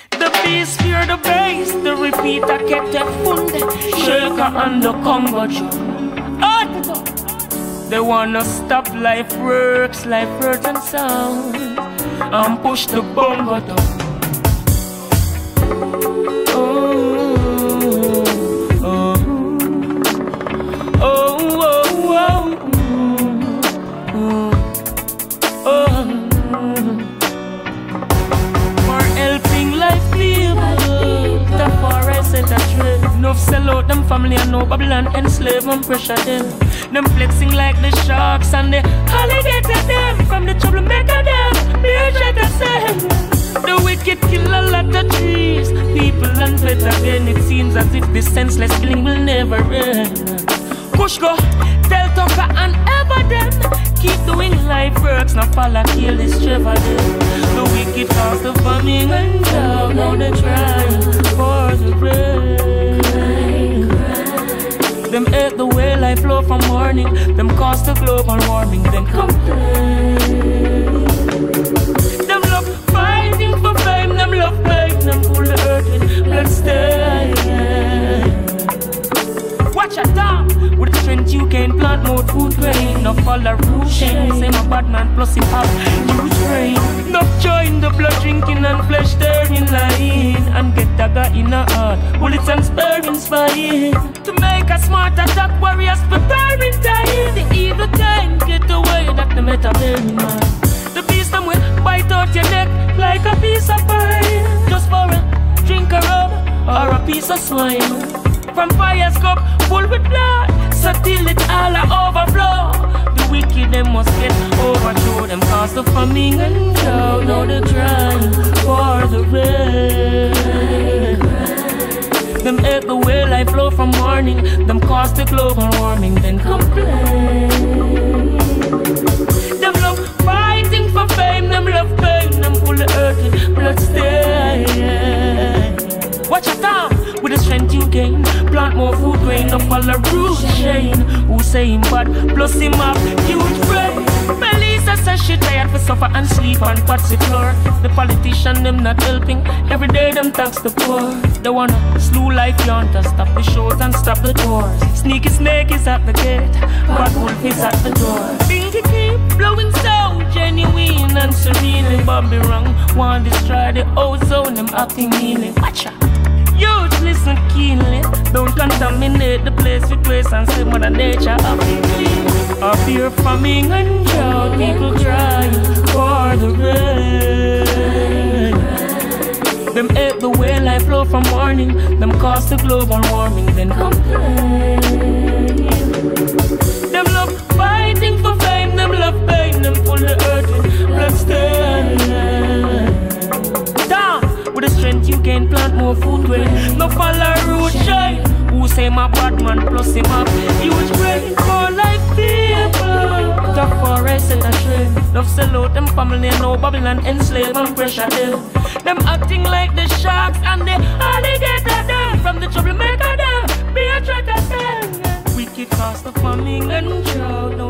The beast fear the bass, the repeater kept it fund. Shaker and the Congo drum. They wanna stop life works and sound, and push the bongo down. Enough sell out them family and no Babylon enslave and pressure them. Them flexing like the sharks and the alligator them. From the troublemaker them, be a try to send. The wicked kill a lot of trees, people and better then. It seems as if this senseless killing will never end. Push go, tell Tucker and ever them. Keep doing life works, now follow kill this Trevor them. The wicked cause the famine and drought, now they trying for the rain. Them hate the way life flow from morning. Them cause the global warming, then complain. Them love fighting for fame, them love pain. Them pull the earth with blood stain. Watch out down, with the strength you can plant more food grain. No follow root shame, say my bad man plus him have huge brain. No join the blood drinking and flesh turning line. And get dagger in a heart, bullets and sparing spine. To make a smart attack, warriors preparing time. The evil time get away, that the meta very man. The beast them will bite out your neck like a piece of pie. Just for a drink of rum or a piece of swine. From fire's cup full with blood, so till it all a overflow. The wicked them must get overthrown. Them cause the famine and drought, now they're trying for the rain. Them hate the way life flow from morning. Them cause the global warming, then complain. Them love fighting for fame, them love pain. Them pull the earth with blood stain. Watch your time, with the strength you gain. Plant more food grain, no follow root chain. Who say him bad, plus him up, huge brain. Melissa says she tired for suffer and sleep on Patsy floor. The politician them not helping, every day them tax the poor. They wanna slew life yonder, stop the shows and stop the doors. Sneaky snake is at the gate, bad wolf is at the door. Binky keep blowing so genuine and serene. Bobby wrong, want destroy the ozone, them acting meaning. Watcha. Youth listen keenly, don't contaminate the place with waste and say mother nature have been clean. A fear famine and drought, people crying for the rain. Them hate the way life flow from morning. Them cause the global warming, then complain. Them love fighting for fame, them love pain. Them pull the earth with blood stain. Down, with the strength you can plant more food grain. No follow root shine. Who say my bad man plus him up huge brain. For life people, the forest and a train. Love sell out them family and no Babylon enslave and pressure them. Them acting like the sharks and the alligator them. From the troublemaker them, be a try to them. Wicked cause the famine and drought.